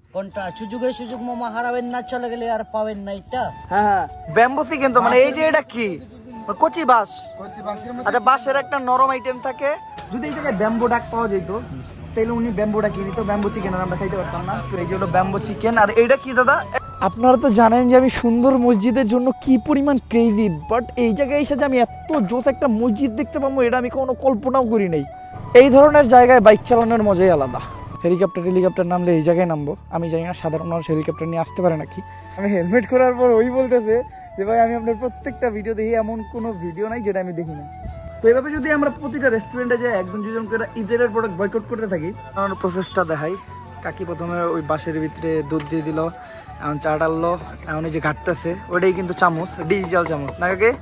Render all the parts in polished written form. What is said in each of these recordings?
কোনটা সুযোগ মামা হারাবেন না, চলে গেলে আর পাবেন না। এটা হ্যাঁ ব্যাম্বু চিকেন তো, মানে এই যে এটা কি কচি বাঁশ। আচ্ছা বাঁশের একটা নরম আইটেম থাকে। যদি এই জায়গায় ব্যাম্বু ডাক পাওয়া যেত তাহলে উনি ব্যাম্বুটা কিনি তো ব্যাম্বু চিকেন আর আমরা খাইতে পারতাম না। তো এই যে হলো ব্যাম্বু চিকেন। আর এইটা কি দাদা? আপনারা তো জানেন যে আমি সুন্দর মসজিদের জন্য কি পরিমাণ ক্রেজি, বাট এই জায়গায় এসে যে আমি এত জোস একটা মসজিদ দেখতে পাবো এটা আমি কোনো কল্পনাও করি নাই। এই ধরনের জায়গায় বাইক চালানোর মজাই আলাদা। হেলিকপ্টার নামলে এই জায়গায় নামবো। আমি জানি না সাধারণ মানুষ হেলিকপ্টার নিয়ে আসতে পারে নাকি। আমি হেলমেট করার পর ওই বলতেছে যে ভাই আমি আপনার প্রত্যেকটা ভিডিও দেখি, এমন কোনো ভিডিও নাই যেটা আমি দেখি না। তো এইভাবে যদি আমরা প্রতিটা রেস্টুরেন্টে যাই একজন দুজন করে ইসরায়েলের প্রোডাক্ট বয়কট করতে থাকি। আমার প্রসেসটা দেখাই। কাকি প্রথমে ওই বাঁশের ভিতরে দুধ দিয়ে দিল, এখন চা ডাললো, এখন এই যে ঘাটতেছে ওইটাই কিন্তু চামচ, ডিজিটাল চামচ না কাকে।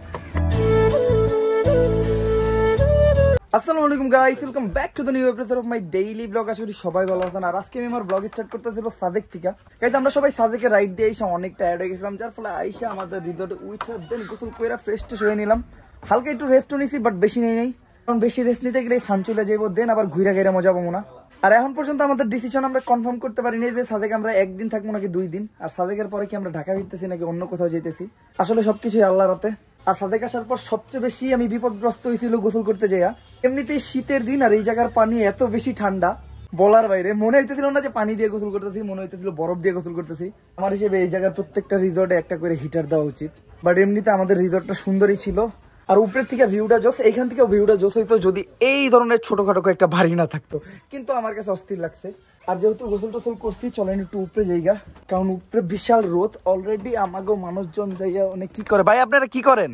আসসালামু আলাইকুম guys, welcome back to the new episode of my daily vlog. আশা করি সবাই ভালো আছেন। আর আজকে আমি আমার ব্লগ স্টার্ট করতেছিল সাজেক থেকে। গাইস আমরা সবাই সাজেকে রাইড দিয়ে এসে অনেক টায়ার্ড হয়ে গেছিলাম, যার ফলে আইসা আমাদের রিসোর্টে উইথ দেন গোসল কইরা ফ্রেশ হয়ে নিলাম। হালকা একটু রেস্টও নিছি, বাট বেশি নেই, কারণ বেশি রেস্ট নিতে গেলে সান চলে যাবো, দেন আবার ঘুরে ঘেরে মজা পাবো না। আর এখন পর্যন্ত আমাদের ডিসিশন আমরা কনফার্ম করতে পারিনি যে সাজেকে আমরা একদিন থাকবো নাকি 2 দিন। আর সাজেকের পরে কি আমরা ঢাকা ফিরতেছি নাকি অন্য কোথাও যেতেছি, আসলে সবকিছুই আল্লাহর হাতে। আর সাজেক আসার পর সবচেয়ে বেশি আমি বিপদগ্রস্ত হয়েছিল গোসল করতে যাইয়া। এমনিতেই শীতের দিন আর এই জায়গার পানি এত বেশি ঠান্ডা বলার বাইরে। মনে হইতেছিল না যে পানি দিয়ে গোসল করতেছি, মনে হইতেছিল বরফ দিয়ে গোসল করতেছি। আমার হিসেবে এই জায়গার প্রত্যেকটা রিসোর্টে একটা করে হিটার দেওয়া উচিত। বাট এমনিতে আমাদের রিসোর্টটা সুন্দরই ছিল। আর উপরের থেকে ভিউটা জোস, এইখান থেকে ভিউটা জোস হইতো যদি এই ধরনের ছোটখাটো একটা বাড়ি না থাকতো। কিন্তু আমার কাছে অস্থির লাগছে। আর যেহেতু গোসল টোসল করছি, চলেন একটু উপরে জায়গা, কারণ উপরে বিশাল রোদ। অলরেডি আমাগো মানুষজন যাইয়া অনেক কি করে। ভাই আপনারা কি করেন?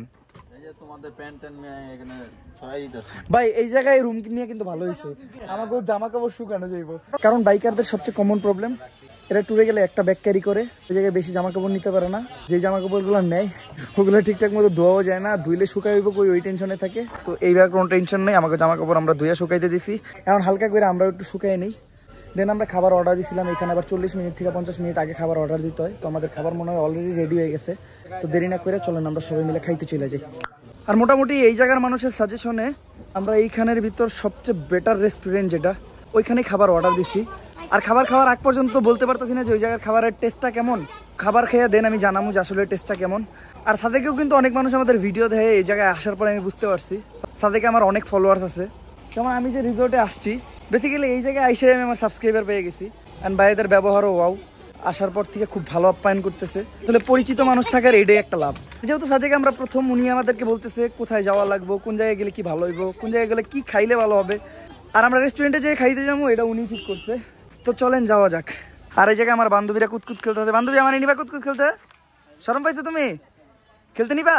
ভাই এই জায়গায় রুম নিয়ে কিন্তু ভালো হয়েছে, আমাকে জামা কাপড় শুকানো যাইব। কারণ বাইকারদের সবচেয়ে কমন প্রবলেম, এরা ট্যুরে গেলে একটা ব্যাগ ক্যারি করে, ওই জায়গায় বেশি জামা কাপড় নিতে পারে না। যে জামা কাপড়গুলো নেয় ওগুলো ঠিকঠাক মতো ধোয়াও যায় না, ধুইলে শুকাই হইব ওই টেনশনে থাকে। তো এইবার কোনো টেনশন নেই, আমাকে জামা কাপড় আমরা ধুয়ে শুকাইতে দিছি। এখন হালকা করে আমরা একটু শুকাই নিই। দেন আমরা খাবার অর্ডার দিয়েছিলাম, এখানে আবার 40 মিনিট থেকে 50 মিনিট আগে খাবার অর্ডার দিতে হয়। তো আমাদের খাবার মনে হয় অলরেডি রেডি হয়ে গেছে। তো দেরি না করে চলেন আমরা সবাই মিলে খাইতে চলে যাই। আর মোটামুটি এই জায়গার মানুষের সাজেশনে আমরা এইখানের ভিতর সবচেয়ে বেটার রেস্টুরেন্ট যেটা, ওইখানে খাবার অর্ডার দিছি। আর খাবার খাওয়ার আগ পর্যন্ত বলতে পারতেছি না যে ওই জায়গার খাবারের টেস্টটা কেমন। খাবার খেয়ে দেন আমি জানাবো যে আসলে টেস্টটা কেমন। আর সাদেকেও কিন্তু অনেক মানুষ আমাদের ভিডিও দেখে, এই জায়গায় আসার পরে আমি বুঝতে পারছি সাদেকে আমার অনেক ফলোয়ার্স আছে। যেমন আমি যে রিসোর্টে আসছি, বেসিক্যালি এই জায়গায় এসে আমি আমার সাবস্ক্রাইবার পেয়ে গেছি। অ্যান্ড ভাইদের ব্যবহারও ওয়াও, আসার পর থেকে খুব ভালো আপ্যায়ন করতেছে। তাহলে পরিচিত মানুষ থাকার এটাই একটা লাভ। যেহেতু সাজেকে আমরা প্রথম, উনি আমাদেরকে বলতেছে কোথায় যাওয়া লাগবো, কোন জায়গায় গেলে কি ভালো হইব, কোন জায়গায় গেলে কি খাইলে ভালো হবে। আর আমরা রেস্টুরেন্টে যেয়ে খাইতে যাবো এটা উনি ঠিক করছে। তো চলেন যাওয়া যাক। আর এই জায়গায় আমার বান্ধবীরা কুতকুত খেলতে হবে। বান্ধবী আমার নিবা কুতকুত খেলতে? শরম পাইছো তুমি? খেলতে নিবা?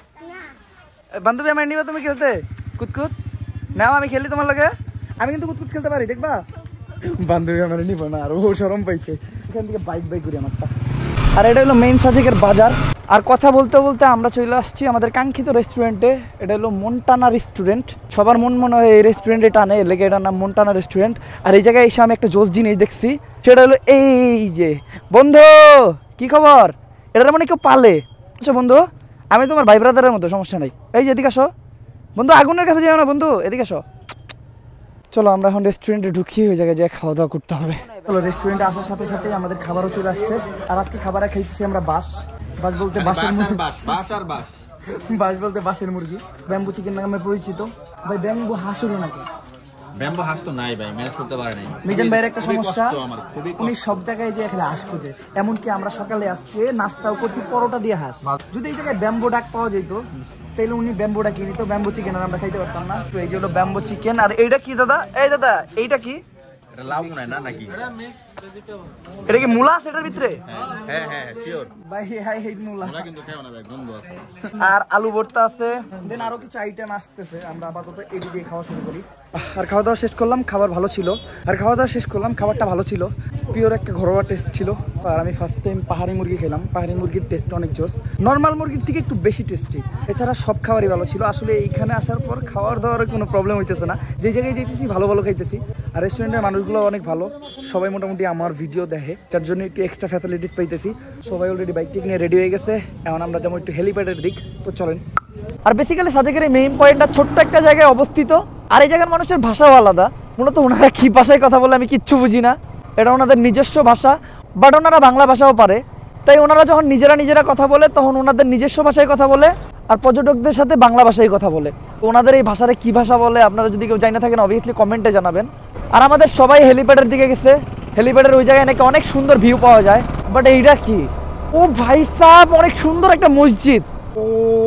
বান্ধবী আমার নিবা তুমি খেলতে কুতকুত? নাও আমি খেলি তোমার লগে। আমি কিন্তু কুতকুত খেলতে পারি, দেখবা? বান্ধবী আমার নিব না, আর ও শরম পাইছে। এখান থেকে বাইক করি আমারটা। আর এটা হলো মেইন সাজেকের বাজার। আর কথা বলতে বলতে আমরা চলে আসছি আমাদের কাঙ্ক্ষিত রেস্টুরেন্টে। এটা হলো মন্টানা রেস্টুরেন্ট। সবার মনে হয় এই রেস্টুরেন্টে টানে, লেগে এটার নাম মন্টানা রেস্টুরেন্ট। আর এই জায়গায় এসে আমি একটা জোস জিনিস দেখছি, সেটা হলো এই যে বন্ধু কি খবর, এটার মানে কেউ পালে। আচ্ছা বন্ধু, আমি তোমার ভাই ব্রাদারের মতো, সমস্যা নাই। এই যে এদিকে আসো বন্ধু, আগুনের কাছে যাও না বন্ধু, এদিকে আসো। চলো আমরা এখন রেস্টুরেন্টে ঢুকি, ওই জায়গায় যেয়ে খাওয়া দাওয়া করতে হবে। চলো রেস্টুরেন্টে আসার সাথে সাথে আমাদের খাবারও চলে আসছে। আর আজকে খাবারে খাইতেছি আমরা বাস বলতে বাসের মুরগি, বাস বলতে বাসের মুরগি, ব্যাম্বু চিকেন নামে পরিচিত। ভাই ব্যাম্বু হাঁস হলো নাকি? ব্যাম্বু হাঁস তো নাই ভাই, ম্যানেজ করতে পারে নাই। মিজান ভাইয়ের একটা সমস্যা, উনি সব জায়গায় যে এখানে হাঁস খুঁজে। এমনকি আমরা সকালে আজকে নাস্তাও করছি পরোটা দিয়ে হাঁস। যদি এই জায়গায় ব্যাম্বু ডাক পাওয়া যেত তাহলে উনি ব্যাম্বুটা কিনি তো ব্যাম্বু চিকেন আর আমরা খাইতে পারতাম না। তো এই যে হলো ব্যাম্বু চিকেন। আর এইটা কি দাদা? এই দাদা এইটা কি? এটা লাউ নাই না নাকি? এটা কি মূলা আছে এটার ভিতরে? হ্যাঁ হ্যাঁ শিওর ভাই, হাই হেড মূলা। মূলা কিন্তু খাও না ভাই, গন্ধ আছে। আর আলু ভর্তা আছে, দেন আরো কিছু আইটেম আসতেছে। আমরা আপাতত এটি দিয়ে খাওয়া শুরু করি। আর খাওয়া দাওয়া শেষ করলাম, খাবার ভালো ছিল। খাবারটা ভালো ছিল, পিওর একটা ঘরোয়া টেস্ট ছিল। আর আমি ফার্স্ট টাইম পাহাড়ি মুরগি খেলাম। পাহাড়ি মুরগির টেস্ট অনেক জোস, নর্মাল মুরগির থেকে একটু বেশি টেস্টি। এছাড়া সব খাবারই ভালো ছিল। আসলে এইখানে আসার পর খাওয়ার দাওয়ার কোনো প্রবলেম হইতেছে না, যে জায়গায় যেতেছি ভালো ভালো খাইতেছি। আর রেস্টুরেন্টের মানুষগুলো অনেক ভালো, সবাই মোটামুটি আমার ভিডিও দেখে, যার জন্য একটু এক্সট্রা ফ্যাসিলিটিস পাইতেছি। সবাই অলরেডি বাইক টিক নিয়ে রেডি হয়ে গেছে। এখন আমরা যাবো একটু হেলিপ্যাডের দিক। তো চলেন। আর বেসিক্যালি সাজেকের এই মেইন পয়েন্টটা ছোট্ট একটা জায়গায় অবস্থিত। আর এই জায়গার মানুষের ভাষাও আলাদা। মূলত ওনারা কি ভাষায় কথা বলে আমি কিচ্ছু বুঝি না, এটা ওনাদের নিজস্ব ভাষা। বাট ওনারা বাংলা ভাষাও পারে, তাই ওনারা যখন নিজেরা কথা বলে তখন ওনাদের নিজস্ব ভাষায় কথা বলে, আর পর্যটকদের সাথে বাংলা ভাষায় কথা বলে। ওনাদের এই ভাষারে কি ভাষা বলে আপনারা যদি কেউ জানা থাকেন অবভিয়াসলি কমেন্টে জানাবেন। আর আমাদের সবাই হেলিপ্যাডের দিকে গেছে, হেলিপ্যাডের ওই জায়গায় নাকি অনেক সুন্দর ভিউ পাওয়া যায়। বাট এইটা কি, ও ভাই সাহেব অনেক সুন্দর একটা মসজিদ, ও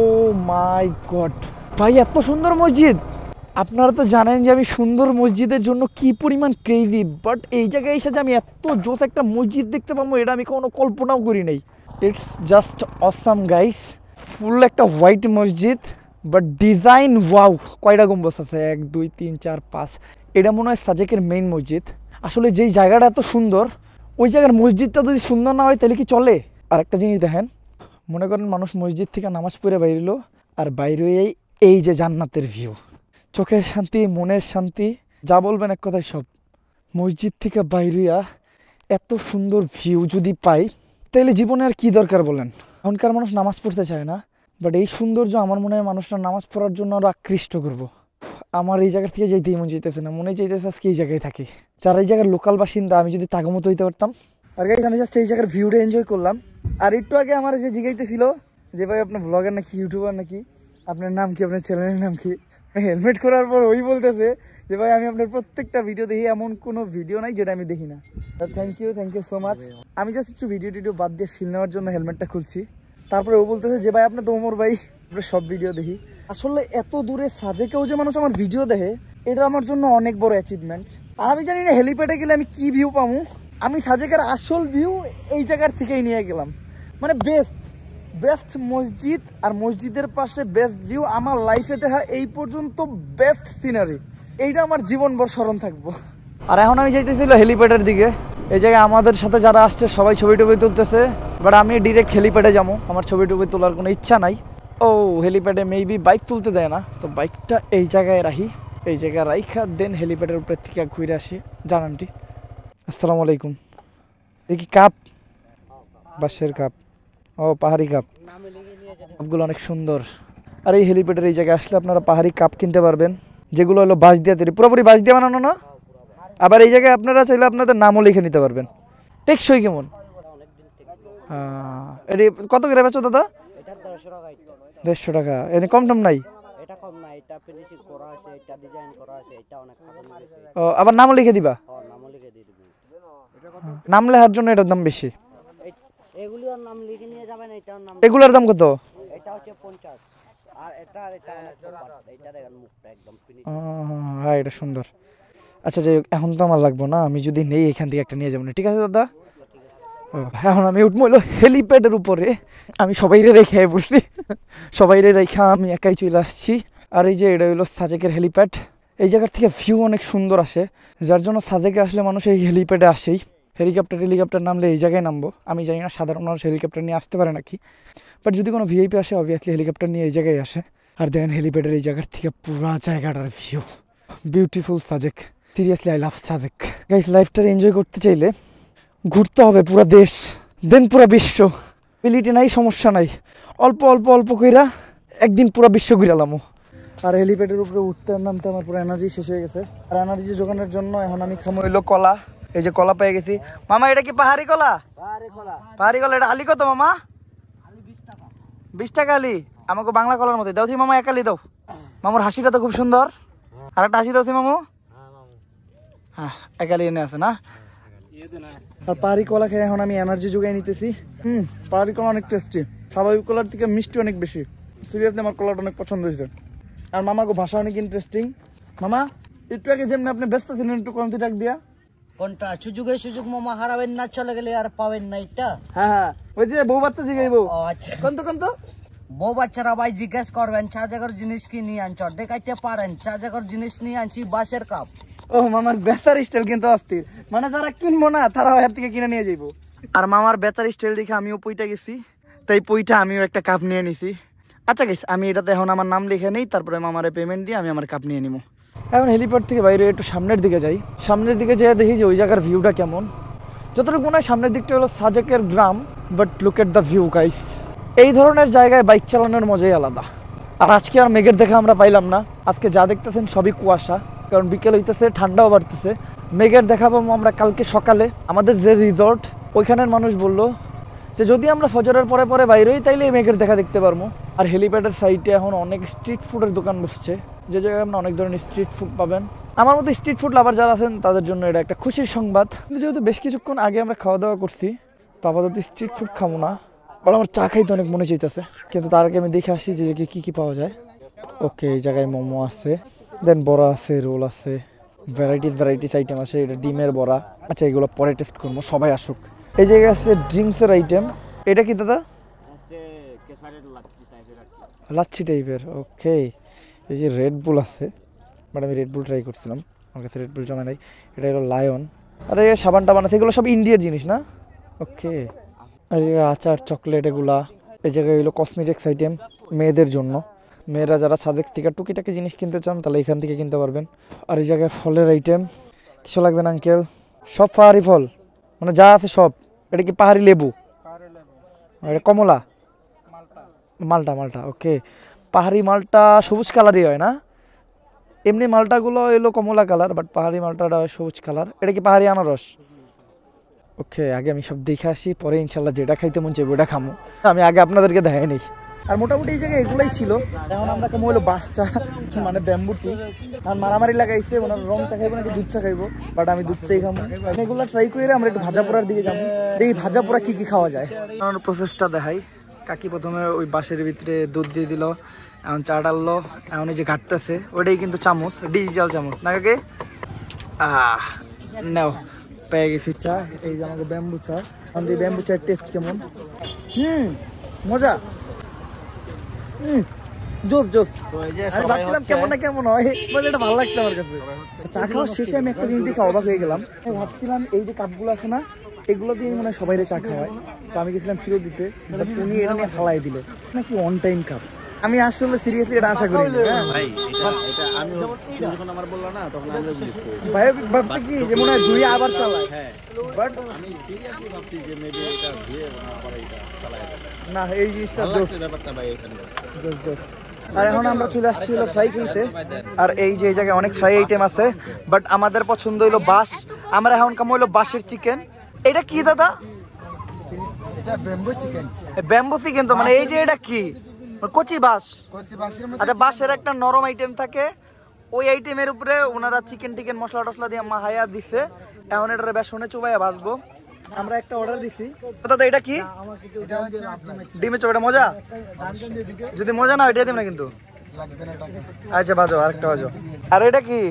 মাই গড ভাই এত সুন্দর মসজিদ। আপনারা তো জানেন যে আমি সুন্দর মসজিদের জন্য কি পরিমাণ ক্রেজি, বাট এই জায়গায় এসে যে আমি এত জোস একটা মসজিদ দেখতে পাবো এটা আমি কোনো কল্পনাও করি নাই। It's just awesome guys, full একটা হোয়াইট মসজিদ বাট ডিজাইন ওয়াও। কয়টা গম্বুজ আছে, 1 2 3 4 5, এটা মনে হয় সাজেকের মেইন মসজিদ। আসলে যেই জায়গাটা এত সুন্দর, ওই জায়গার মসজিদটা যদি সুন্দর না হয় তাহলে কি চলে? আর একটা জিনিস দেখেন, মনে করেন মানুষ মসজিদ থেকে নামাজ পড়ে বাইরেলো, আর বাইরে এই যে জান্নাতের ভিউ, চোখের শান্তি, মনের শান্তি, যা বলবেন এক কথায় সব। মসজিদ থেকে বাইরিয়া এত সুন্দর ভিউ যদি পাই তাহলে জীবনে আর কি দরকার বলেন? এখনকার মানুষ নামাজ পড়তে চায় না, বাট এই সৌন্দর্য আমার মনে হয় মানুষরা নামাজ পড়ার জন্য আরও আকৃষ্ট করবো। আমার এই জায়গা থেকে যেতেই মন চাইতেছে না, মনে চাইতেছে আজকে এই জায়গায় থাকি। যারা এই জায়গার লোকাল বাসিন্দা, আমি যদি তাগমতো হইতে পারতাম। আর গাইস আমি জাস্ট এই জায়গার ভিউটা এনজয় করলাম। আর একটু আগে আমার যে জিজ্ঞাইতেছিল যে ভাই আপনার ব্লগার নাকি, ইউটিউবার নাকি, আপনার নাম কি, আপনার চ্যানেলের নাম কি? হেলমেট করার পর ওই বলতেছে যে ভাই আমি আপনার প্রত্যেকটা ভিডিও দেখি, এমন কোনো ভিডিও নাই যেটা আমি দেখি না। Thank you so much. আমি জাস্ট একটু ভিডিও বাদ দিয়ে ফিল নেওয়ার জন্য হেলমেটটা খুলছি। তারপরে ও বলতেছে যে ভাই আপনার তো ওমর ভাই, আপনার সব ভিডিও দেখি। আসলে এত দূরে সাজেকেও যে মানুষ আমার ভিডিও দেখে, এটা আমার জন্য অনেক বড় অ্যাচিভমেন্ট। আর আমি জানি না হেলিপ্যাডে গেলে আমি কি ভিউ পাবো। আমি সাজেকের আসল ভিউ এই জায়গার থেকেই নিয়ে গেলাম, মানে বেস্ট মসজিদ, আর মসজিদের পাশে বেস্ট ভিউ। আমার লাইফে দেখা এই পর্যন্ত বেস্ট সিনারি, এইটা আমার জীবনভর স্মরণ থাকবো। আর এখন আমি যাইতেছিল হেলিপ্যাডের দিকে। এই জায়গায় আমাদের সাথে যারা আসছে সবাই ছবি টবি তুলতেছে, বাট আমি ডিরেক্ট হেলিপ্যাডে যাবো, আমার ছবি টবি তোলার কোনো ইচ্ছা নাই। ও হেলিপ্যাডে মেবি বাইক তুলতে দেয় না, তো বাইকটা এই জায়গায় রাখি, এই জায়গায় রাইখা দেন হেলিপ্যাডের উপরে থেকে ঘুরে আসি। জানানটি আসসালামু আলাইকুম। এই কি কাপ? বাঁশের কাপ, ও পাহাড়ি কাপ, কাপগুলো অনেক সুন্দর। আর এই হেলিপ্যাডের এই জায়গায় আসলে আপনারা পাহাড়ি কাপ কিনতে পারবেন, যেগুলো হলো বাঁশ দিয়ে তৈরি, পুরোপুরি বাঁশ দিয়ে বানানো না। আবার এই জায়গায় আপনারা চাইলে আপনাদের নামও লিখে নিতে পারবেন। টেকসই কেমন? এটি কত করে বেচো দাদা? 150 টাকা। এনে কম টম নাই? ও আবার নামও লিখে দিবা? নাম লেখার জন্য এটার দাম বেশি। এগুলোর দাম কত? হ্যাঁ এটা সুন্দর। আচ্ছা যাই হোক, এখন তো আমার লাগবো না, আমি যদি নেই এখান থেকে একটা নিয়ে যাবো না, ঠিক আছে দাদা? এখন আমি উঠবো হলো হেলিপ্যাডের উপরে। আমি সবাইরে রেখে পড়ছি, সবাইরে রেখা আমি একাই চলে আসছি। আর এই যে এটা হলো সাজেকের হেলিপ্যাড। এই জায়গার থেকে ভিউ অনেক সুন্দর আসে, যার জন্য সাজেকে আসলে মানুষ এই হেলিপ্যাডে আসেই। হেলিকপ্টার নামলে এই জায়গায় নামবো। আমি জানি না সাধারণ মানুষ হেলিকপ্টার নিয়ে আসতে পারে নাকি, বাট যদি কোনো ভিআইপি আসে অবভিয়াসলি হেলিকপ্টার নিয়ে এই জায়গায় আসে। আর দেন হেলিপ্যাডের এই জায়গার থেকে পুরা জায়গাটার view beautiful. Sajek, seriously I love Sajek. Guys লাইফটার এনজয় করতে চাইলে ঘুরতে হবে পুরা দেশ, দেন পুরা বিশ্ব। বিলিটি নাই, সমস্যা নাই, অল্প কইরা একদিন পুরা বিশ্ব ঘুরালামো। আর হেলিপ্যাডের উপরে উঠতে নামতে আমার পুরো এনার্জি শেষ হয়ে গেছে। আর এনার্জি জোগানোর জন্য এখন আমি খামো হইলো কলা। এই যে কলা পেয়ে গেছি। মামা এটা কি পাহাড়ি কলা? পাহাড়ি কলা। এটা আলি কত মামা? 20 টাকা আলি। আমাকে বাংলা কলার মতো দাও মামা, এক আলি দাও। মামুর হাসিটা তো খুব সুন্দর, আর একটা হাসি দাও মামু। হ্যাঁ এক আলি এনে আছে না। আর পাহাড়ি কলা খেয়ে এখন আমি এনার্জি যোগাই নিতেছি। পাহাড়ি কলা অনেক টেস্টি, স্বাভাবিক কলার থেকে মিষ্টি অনেক বেশি। সিরিয়াসলি আমার কলাটা অনেক পছন্দ হয়েছে। আর মামাকে ভাষা অনেক ইন্টারেস্টিং। মামা একটু আগে যেমনি আপনি ব্যস্ত ছিলেন, একটু কমতি ডাক দিয়া। কোনটা? সুযোগ মামা হারাবেন না, চলে গেলে আর পাবেন না এটা। হ্যাঁ ওই যে বউ বাচ্চা জিগাইবো। আচ্ছা কোন বউ বাচ্চারা ভাই জিজ্ঞেস করবেন চা জায়গার জিনিস কি নিয়ে আনছ, দেখাইতে পারেন চা জায়গার জিনিস নিয়ে আনছি, বাঁশের কাপ। ও মামার বেচার স্টাইল কিন্তু অস্থির, মানে যারা কিনবো না তারা এর থেকে কিনে নিয়ে যাইবো। আর মামার বেচার স্টাইল দেখে আমিও পইটা গেছি, তাই পইটা আমিও একটা কাপ নিয়ে নিছি। আচ্ছা গেছি আমি এটাতে এখন আমার নাম লিখে নেই, তারপরে মামারে পেমেন্ট দিয়ে আমি আমার কাপ নিয়ে নিবো। এখন হেলিপ্যাড থেকে বাইরে একটু সামনের দিকে যাই। সামনের দিকে যেয়ে দেখি যে ওই জায়গার ভিউটা কেমন। যতটুকু মনে হয় সামনের দিকটা হলো সাজেকের গ্রাম, but look at the view guys. এই ধরনের জায়গায় বাইক চালানোর মজাই আলাদা। আর আজকে আর মেঘের দেখা আমরা পাইলাম না, আজকে যা দেখতেছেন সবই কুয়াশা, কারণ বিকেল হইতেছে, ঠান্ডাও বাড়তেছে। মেঘের দেখা পাবো আমরা কালকে সকালে। আমাদের যে রিসর্ট ওইখানের মানুষ বললো যে যদি আমরা ফজরের পরে পরে বাইরে হই তাইলে এই মেঘের দেখা দেখতে পারবো। আর হেলিপ্যাডের সাইডে এখন অনেক স্ট্রিট ফুডের দোকান বসছে, যে জায়গায় আপনার অনেক ধরনের স্ট্রিট ফুড পাবেন। আমার মতো স্ট্রিট ফুড লাভার যারা আছেন তাদের জন্য এটা একটা খুশির সংবাদ। কিন্তু যেহেতু বেশ কিছুক্ষণ আগে আমরা খাওয়া দাওয়া করছি, তো আপাতত স্ট্রিট ফুড খাবো না, বাট আমার চা খাইতে অনেক মনে চাইতেছে। কিন্তু তার আগে আমি দেখে আসি যে কি কি পাওয়া যায়। ওকে, এই জায়গায় মোমো আছে, দেন বড়া আছে, রোল আছে, ভ্যারাইটিস আইটেম আছে। এটা ডিমের বড়া। আচ্ছা, এগুলো পরে টেস্ট করবো, সবাই আসুক। এই জায়গায় আছে ড্রিঙ্কসের আইটেম। এটা কি দাদা? লাচ্ছি টাইপের। ওকে, এই যে রেড বুল আছে, বাট আমি রেড বুল ট্রাই করছিলাম, আমার কাছে রেড বুল জমা নাই। এটা হলো লায়ন। আর এই সাবান টাবান আছে, এগুলো সব ইন্ডিয়ার জিনিস না? ওকে। আর এই আচার, চকলেট, এগুলা। এই জায়গায় হলো কসমেটিক্স আইটেম মেয়েদের জন্য। মেয়েরা যারা সাদেক থেকে টুকিটাকি জিনিস কিনতে চান তাহলে এখান থেকে কিনতে পারবেন। আর এই জায়গায় ফলের আইটেম। কিছু লাগবে না আঙ্কেল? সব পাহাড়ি ফল, মানে যা আছে সব। এটা কি পাহাড়ি লেবু? এটা কমলা, মালটা। ওকে, পাহাড়ি মালটা সবুজ কালারই হয় না? এমনি মালটাগুলো এলো কমলা কালার, বাট পাহাড়ি মালটাটা সবুজ কালার। এটা কি পাহাড়ি আনারস? ওকে, আগে আমি সব দেখে আসি, পরে ইনশাল্লাহ যেটা খাইতে মন চাইবে ওটা খামো। আমি আগে আপনাদেরকে দেখাই নেই। আর মোটামুটি এই জায়গায় এগুলোই ছিল। এখন আমরা খাবো হলো বাস চা, মানে ব্যাম্বু টি। আর মারামারি লাগাইছে, ওনার রং চা খাইবো নাকি দুধ চা খাইবো, বাট আমি দুধ চাই খাবো। এগুলো ট্রাই করে আমরা একটু ভাজা পোড়ার দিকে যাবো, এই ভাজা পোড়া কি কি খাওয়া যায়। আমার প্রসেসটা দেখাই। কাকি প্রথমে ওই বাঁশের ভিতরে দুধ দিয়ে দিল, এখন চা ডাললো, এখন এই যে ঘাটতেছে, ওইটাই কিন্তু চামচ, ডিজিটাল চামচ না কাকে? নাও, পেয়ে গেছি চা। এই যে আমাকে ব্যাম্বু চা। আমাদের ব্যাম্বু চায়ের টেস্ট কেমন? মজা। জোস। আমি ভাবছিলাম কেমন না কেমন হয়, মানে এটা ভালো লাগছে আমার কাছে। চা খাওয়ার শেষে আমি একটা জিনিস দেখে অবাক হয়ে গেলাম। ভাবছিলাম এই যে কাপগুলো আছে না, এগুলো দিয়ে মনে হয় সবাই চা খাওয়ায়। তো আমি গেছিলাম ফিরত দিতে, উনি এটা নিয়ে ফালাই দিল নাকি ওয়ান টাইম কাপ। আমি আসলে সিরিয়াসলি এটা আশা করি ভাই, ভাবছি কি যে মনে হয় ধুয়ে আবার চালায়, বাট না, এই জিনিসটা আর এখন আমরা চলে আসছি হলো ফ্রাই খেতে। আর এই যে এই জায়গায় অনেক ফ্রাই আইটেম আছে, বাট আমাদের পছন্দ হইলো বাঁশ। আমরা এখন কামো হইলো বাঁশের চিকেন। এটা কি দাদা? Bamboo chicken. তো মানে এই যে এটা কি কচি বাঁশ? আচ্ছা, বাঁশের একটা নরম আইটেম থাকে, ওই আইটেমের উপরে ওনারা চিকেন টিকেন মশলা টসলা দিয়ে মাহায়া দিছে। এখন এটা বেসনে চুবাইয়া ভাজবো। আমরা একটা অর্ডার দিছি। দাদা এটা কি? ডিমের চপ। এটা মজা? যদি মজা না এটা দিম না কিন্তু। আচ্ছা, বাজো, আরেকটা বাজো। আর এটা কি?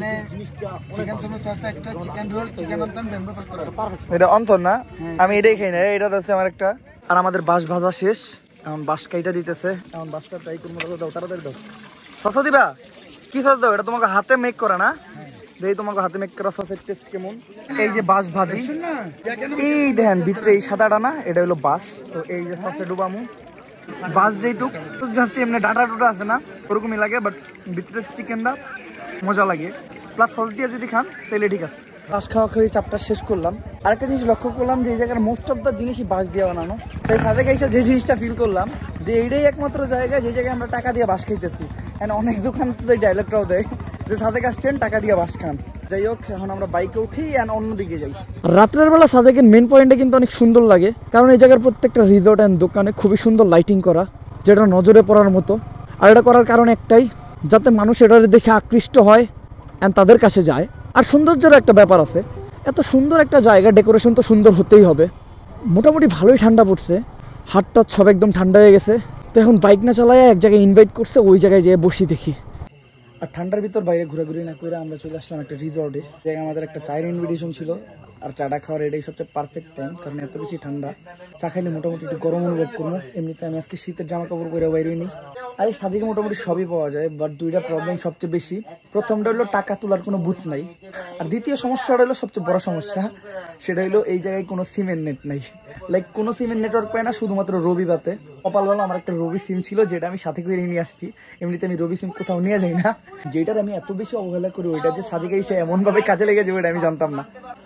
এটা অন্তর না? আমি এটাই খাই না, এটা দিচ্ছে আমার একটা। আর আমাদের বাঁশ ভাজা শেষ, এখন বাঁশ কাইটা দিতেছে। এখন বাঁশটা ট্রাই করবো। দাও, তাড়াতাড়ি দাও। সসা দিবা? কি সস দাও? এটা তোমাকে হাতে মেক করা না? দেখি তোমাকে হাতে মেক করা সসের টেস্ট কেমন। এই যে বাঁশ ভাজি, এই দেখেন ভিতরে এই সাদাটা না, এটা হলো বাঁশ। তো এই যে সসে ডুবামু বাঁশ যেটুক, জাস্ট এমনি ডাটা টুটা আছে না, ওরকমই লাগে, বাট ভিতরে চিকেনটা মজা লাগে। প্লাস সস দিয়ে যদি খান তাহলে ঠিক আছে। বাঁশ খাওয়া খেয়ে চাপটা শেষ করলাম। আরেকটা জিনিস লক্ষ্য করলাম যে এই জায়গার মোস্ট অফ দ্য জিনিসই বাঁশ দিয়ে বানানো। তাই সাথে এসে যে জিনিসটা ফিল করলাম যে এইটাই একমাত্র জায়গা যে জায়গায় আমরা টাকা দিয়ে বাঁশ খাইতেছি। এন্ড অনেক দোকান তো এই ডায়লগটাও দেয় যে সাদেক আসছেন টাকা দিয়ে বাঁশ খান। যাই হোক, এখন আমরা বাইকে উঠি এন্ড অন্যদিকে যাই। রাত্রের বেলা সাদেকের মেন পয়েন্টে কিন্তু অনেক সুন্দর লাগে, কারণ এই জায়গার প্রত্যেকটা রিসোর্ট এন্ড দোকানে খুবই সুন্দর লাইটিং করা, যেটা নজরে পড়ার মতো। আর এটা করার কারণ একটাই, যাতে মানুষ এটা দেখে আকৃষ্ট হয় এন্ড তাদের কাছে যায়। আর সৌন্দর্যের একটা ব্যাপার আছে, এত সুন্দর একটা জায়গা, ডেকোরেশন তো সুন্দর হতেই হবে। মোটামুটি ভালোই ঠান্ডা পড়ছে, হাতটা সব একদম ঠান্ডা হয়ে গেছে। তো এখন বাইক না চালায় এক জায়গায় ইনভাইট করছে, ওই জায়গায় যেয়ে বসি দেখি। আর ঠান্ডার ভিতর বাইরে ঘোরাঘুরি না করে আমরা চলে আসলাম একটা রিসর্টে। জায়গায় আমাদের একটা চায়ের ইনভিটেশন ছিল, আর চাটা খাওয়ার এটাই সবচেয়ে পারফেক্ট টাইম, কারণ এত বেশি ঠান্ডা। চা খাইলে মোটামুটি একটু গরম অনুভব করবো। এমনিতে আমি আজকে শীতের জামা কাপড় করে বাইরে নিই। আর এই সাদিকে মোটামুটি সবই পাওয়া যায়, বাট দুইটা প্রবলেম সবচেয়ে বেশি। প্রথমটা হলো টাকা তোলার কোনো বুথ নাই, আর দ্বিতীয় সমস্যাটা হলো সবচেয়ে বড় সমস্যা, সেটা হলো এই জায়গায় কোনো সিমেন্ট নেট নাই। লাইক কোনো সিমেন্ট নেটওয়ার্ক পায় না, শুধুমাত্র রবিবাতে। কপাল ভালো আমার একটা রবি সিম ছিল, যেটা আমি সাথে করে নিয়ে আসছি। এমনিতে আমি রবি সিম কোথাও নিয়ে যাই না। যেটার আমি এত বেশি অবহেলা করি, ওইটা যে সাদিকে এসে এমন ভাবে কাজে লেগে যাবে এটা আমি জানতাম না।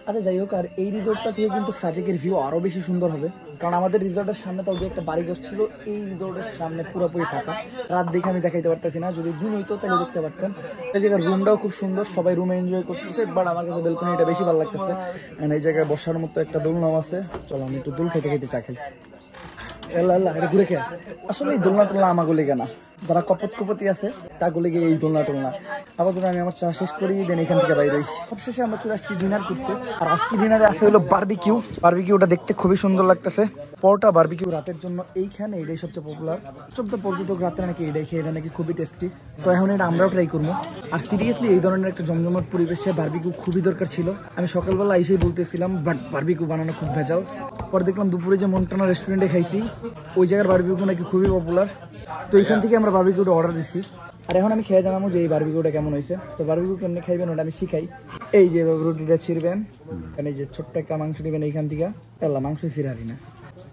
আচ্ছা যাই হোক, আর এই রিসোর্টটা থেকে কিন্তু সাজেকের ভিউ আরো বেশি সুন্দর হবে, কারণ আমাদের রিসোর্টের সামনে তো একটা বাড়িঘর ছিল, এই রিসোর্টের সামনে পুরোপুরি ফাঁকা। রাত দেখে আমি দেখাইতে পারতেছি না, যদি দিন হইতো তাহলে দেখতে পারতেন। এই জায়গার রুমটাও খুব সুন্দর, সবাই রুমে এনজয় করতেছে, বাট আমার কাছে বেলকনিটা বেশি ভালো লাগতেছে। এই জায়গায় বসার মতো একটা দোলনাও আছে, চলো আমি একটু দোল খাইতে খাইতে চা খাই। এটা ঘুরে খেয়ে আসলে এই দোলনা টোলনা আমাগুলি কেনা, যারা কপতি আছে তাগুলি গিয়ে এই দোলনা টোলনা। আপাতত আমি আমার চা শেষ করি, দেন এখান থেকে বাইরে। সবশেষে আমরা চলে আসছি ডিনার করতে, আর আজকে ডিনারে আছে হলো বারবিকিউ। বারবিকিউটা দেখতে খুবই সুন্দর লাগতেছে, পরোটা বারবিকিউ রাতের জন্য এইখানে এটাই সবচেয়ে পপুলার। সবচেয়ে পর্যটক রাতে নাকি এটাই খেয়ে, এটা নাকি খুবই টেস্টি। তো এখন এটা আমরাও ট্রাই করবো। আর সিরিয়াসলি এই ধরনের একটা জমজমাট পরিবেশে বারবিকিউ খুবই দরকার ছিল। আমি সকালবেলা এসেই বলতেছিলাম, বাট বারবিকিউ বানানো খুব ভেজাল। পরে দেখলাম দুপুরে যে মন্টানা রেস্টুরেন্টে খাইছি, ওই জায়গার বারবিকিউ নাকি খুবই পপুলার। তো এখান থেকে আমরা বারবিকিউটা অর্ডার দিচ্ছি, আর এখন আমি খেয়ে জানাবো যে এই বারবিকিউটা কেমন হয়েছে। তো বারবিকিউ কেমনি খাইবেন ওটা আমি শিখাই। এই যে রুটিটা ছিঁড়বেন, এই যে ছোট্ট একটা মাংস নেবেন এইখান থেকে, মাংস ছিঁড়ারি না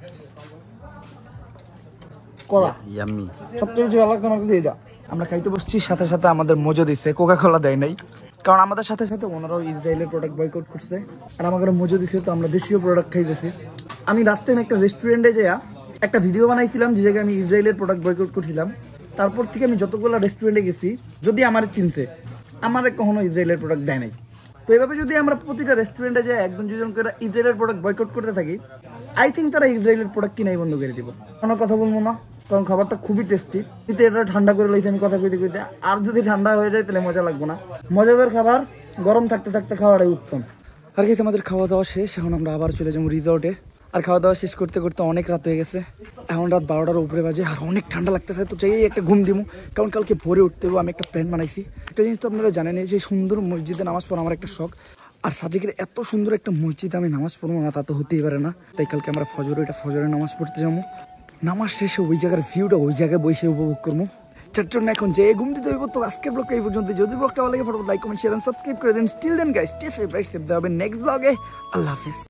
কলা সবচেয়ে বেশি ভালো লাগতো আমার কাছে এটা। আমরা খাইতে বসছি, সাথে সাথে আমাদের মজো দিচ্ছে, কোকা কোলা দেয় নাই, কারণ আমাদের সাথে সাথে ওনারাও ইসরায়েলের প্রোডাক্ট বয়কট করছে, আর আমাদের মজো দিচ্ছে। তো আমরা দেশীয় প্রোডাক্ট খাইতেছি। আমি রাস্তায় একটা রেস্টুরেন্টে যাইয়া একটা ভিডিও বানাইছিলাম, যে জায়গায় আমি ইসরায়েলের প্রোডাক্ট বয়কট করছিলাম। তারপর থেকে আমি যতগুলো রেস্টুরেন্টে গেছি, যদি আমার চিনছে, আমার কখনো ইসরায়েলের প্রোডাক্ট দেয় নাই। তো এভাবে যদি আমরা প্রতিটা রেস্টুরেন্টে যাই একজন দুজন করে ইসরায়েলের প্রোডাক্ট বয়কট করতে থাকি, আই থিঙ্ক তারা ইসরায়েলের প্রোডাক্ট কিনাই বন্ধ করে দিব। কোনো কথা বলবো না, কারণ খাবারটা খুবই টেস্টি। কিন্তু এটা ঠান্ডা করে লইছি আমি কথা কইতে কইতে, আর যদি ঠান্ডা হয়ে যায় তাহলে মজা লাগবো না। মজাদার খাবার গরম থাকতে থাকতে খাওয়াটাই উত্তম। আর কি আমাদের খাওয়া দাওয়া শেষ, এখন আমরা আবার চলে যাবো রিসর্টে। আর খাওয়া দাওয়া শেষ করতে করতে অনেক রাত হয়ে গেছে, এখন রাত 12টার উপরে বাজে, আর অনেক ঠান্ডা লাগতেছে। তো চাই একটা ঘুম দিব, কারণ কালকে ভোরে উঠতে হবে। আমি একটা প্ল্যান বানাইছি। একটা জিনিস তো আপনারা জানেন, যে সুন্দর মসজিদে নামাজ পড়া আমার একটা শখ। আর সাজেকের এত সুন্দর একটা মসজিদে আমি নামাজ পড়বো না, তা তো হতেই পারে না। তাই কালকে আমরা ফজরে নামাজ পড়তে যাবো। নামাজ শেষে ওই জায়গার ভিউটা ওই জায়গায় বসে উপভোগ করবো। যার জন্য এখন যে ঘুম দিতে হইব। তো আজকে ব্লগটা এই পর্যন্ত। যদি ব্লগটা ভালো লাগে photo like comment share and subscribe করে দেন। Still then guys, stay safe, right safe. দেখা হবে নেক্সট ব্লগে। আল্লাহ হাফেজ।